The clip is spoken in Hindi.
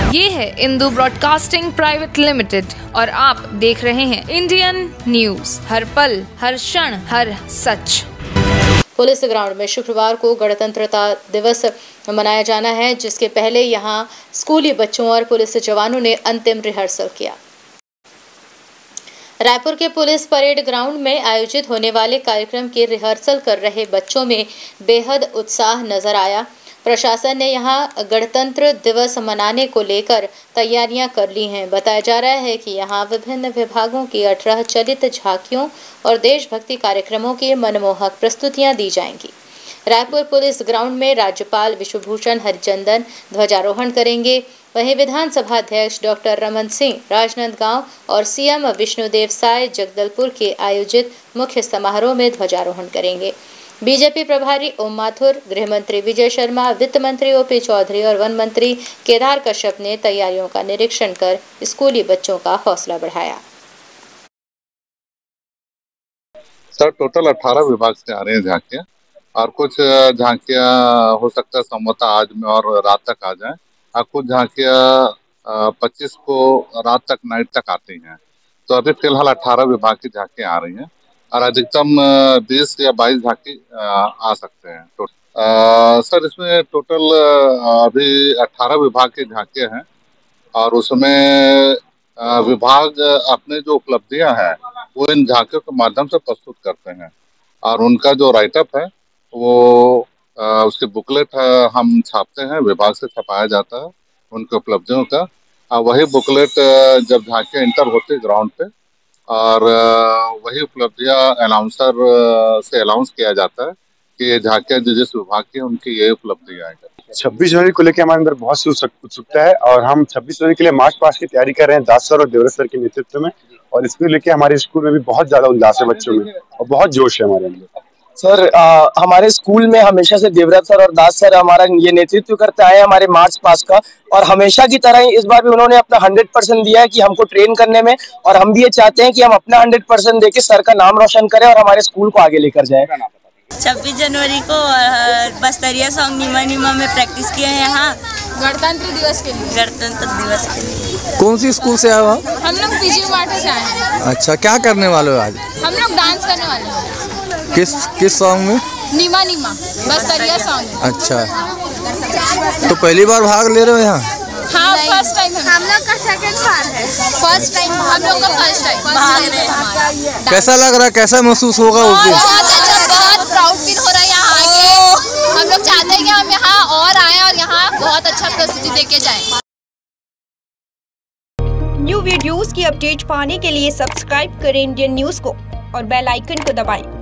ये है इंदू ब्रॉडकास्टिंग प्राइवेट लिमिटेड और आप देख रहे हैं इंडियन न्यूज, हर पल, हर क्षण, हर सच। पुलिस ग्राउंड में शुक्रवार को गणतंत्रता दिवस मनाया जाना है, जिसके पहले यहां स्कूली बच्चों और पुलिस जवानों ने अंतिम रिहर्सल किया। रायपुर के पुलिस परेड ग्राउंड में आयोजित होने वाले कार्यक्रम की रिहर्सल कर रहे बच्चों में बेहद उत्साह नजर आया। प्रशासन ने यहां गणतंत्र दिवस मनाने को लेकर तैयारियां कर ली हैं। बताया जा रहा है कि यहां विभिन्न विभागों की 18 चलित झांकियों और देशभक्ति कार्यक्रमों की मनमोहक प्रस्तुतियां दी जाएंगी। रायपुर पुलिस ग्राउंड में राज्यपाल विश्वभूषण हरिचंदन ध्वजारोहण करेंगे। वहीं विधानसभा अध्यक्ष डॉक्टर रमन सिंह राजनांदगांव और सीएम विष्णुदेव साय जगदलपुर के आयोजित मुख्य समारोह में ध्वजारोहण करेंगे। बीजेपी प्रभारी ओम माथुर, गृह मंत्री विजय शर्मा, वित्त मंत्री ओपी चौधरी और वन मंत्री केदार कश्यप ने तैयारियों का निरीक्षण कर स्कूली बच्चों का हौसला बढ़ाया। सर, टोटल 18 विभाग से आ रहे हैं झांकियां, और कुछ झांकियां हो सकता है संभवतः आज में और रात तक आ जाएं, और कुछ झांकियां 25 को रात तक, नाइट तक आती हैं। तो अभी फिलहाल 18 विभाग की झांकियां आ रही हैं और अधिकतम 20 या 22 झांकी आ सकते हैं। सर, इसमें टोटल अभी 18 विभाग की झांकियां हैं और उसमें विभाग अपने जो उपलब्धियां हैं वो इन झांकियों के माध्यम से प्रस्तुत करते हैं, और उनका जो राइटअप है वो उसके बुकलेट हम छापते हैं, विभाग से छपाया जाता है उनके उपलब्धियों का। वही बुकलेट जब झांकियां इंटर होती है ग्राउंड पे, और वही उपलब्धियां अनाउंसर से अनाउंस किया जाता है कि ये झांकियां जिस विभाग की उनकी ये उपलब्धियां हैं। 26 जनवरी को लेकर हमारे अंदर बहुत सी उत्सुकता है और हम 26 जनवरी के लिए मार्च पास्ट की तैयारी कर रहे हैं दास सर और देवरत सर के नेतृत्व में, और इसको लेकर हमारे स्कूल में भी बहुत ज्यादा उल्लास है बच्चों में और बहुत जोश है हमारे अंदर। सर, हमारे स्कूल में हमेशा से देवरत सर और दास सर हमारा ये नेतृत्व करते आए हमारे मार्च पास्ट का, और हमेशा की तरह ही इस बार भी उन्होंने अपना 100% दिया है कि हमको ट्रेन करने में, और हम भी ये चाहते हैं कि हम अपना 100% देके सर का नाम रोशन करें और हमारे स्कूल को आगे लेकर जाए। 26 जनवरी को बस्तरिया सॉन्ग नीमा नीमा में प्रैक्टिस किए हैं यहाँ गणतंत्र दिवस के लिए। गणतंत्र दिवस के लिए। कौन सी स्कूल से आए हो? हम लोग पीजी मार्टे से आए हैं। अच्छा, क्या करने वाले हो आज? हम लोग डांस करने वाले हैं। किस सॉन्ग में? नीमा नीमा बस्तरिया सॉन्ग। अच्छा, तो पहली बार भाग ले रहे हो यहाँ? हाँ, फर्स्ट टाइम हम लोग का सेकंड बार है। फर्स्ट टाइम हम लोग का फर्स्ट टाइम भाग रहे हैं। कैसा लग रहा है, कैसा महसूस होगा उस दिन? बहुत प्राउड फील हो रहा है यहाँ आके। हम लोग चाहते हैं कि हम यहाँ और आए और यहाँ बहुत अच्छा प्रस्तुति देके जाएं। न्यू वीडियोस की अपडेट पाने के लिए सब्सक्राइब करें इंडियन न्यूज को और बेल आइकन को दबाएं।